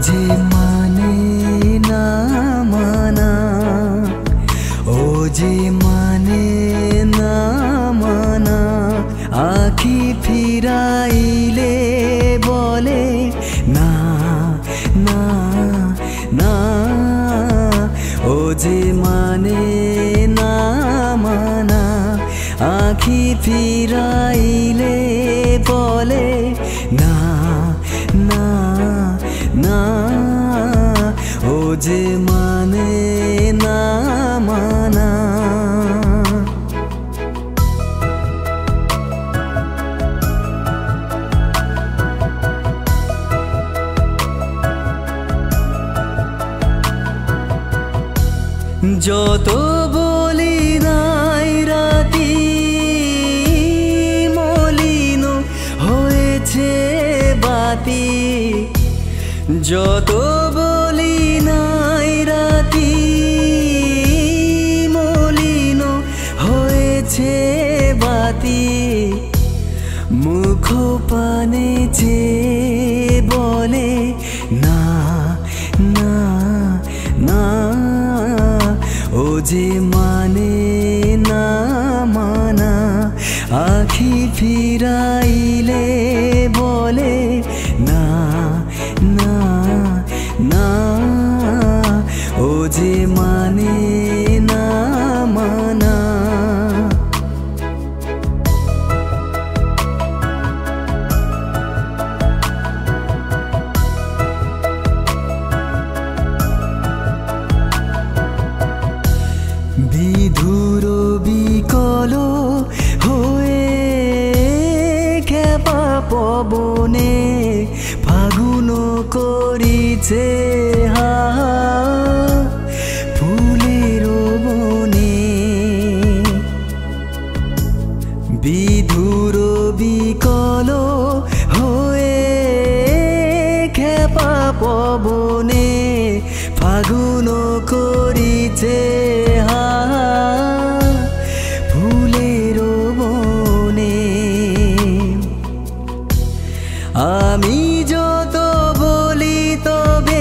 যে মানে না মানা, ও যে মানে না মানা, আখি ফিরাইলে বলে না না না। ও যে মানে না মানা, আখি ফিরাইলে বলে না না না। ও যে মানে না মানা। যত বলি নাই রাতি মলিন হয়েছে বাতি, যত বলি নাই রাতি মলিন হয়েছে বাতি। মুখ পানে চেয়ে বলে না না না। ও যে মানে না মানা, আখি ফিরাইলে বলে না না না। ও যে মানে না মানা। বিধুর বিকল হয়ে খেপা পবনে ফাগুন করিছে হা ফুলের বনে। বিধুর বিকল হয়ে খেপা পবনে ফাগুন করিছে হা ফুলের বনে। আমি যত বলি তবে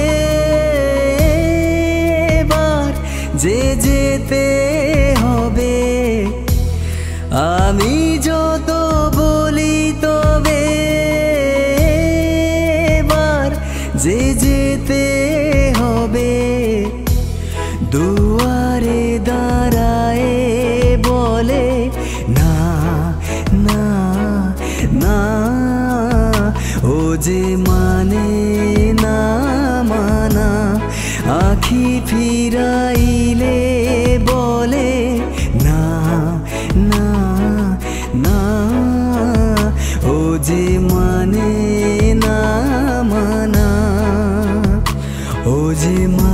এবার যে যেতে হবে, আমি যত বলি তবে এবার যে যেতে হবে। দুয়ারে দাঁড়ায় বলে না না না। ও যে মানে না মানা, আখি ফিরাইলে বলে না না না। ও যে মানে না মানা, ও যে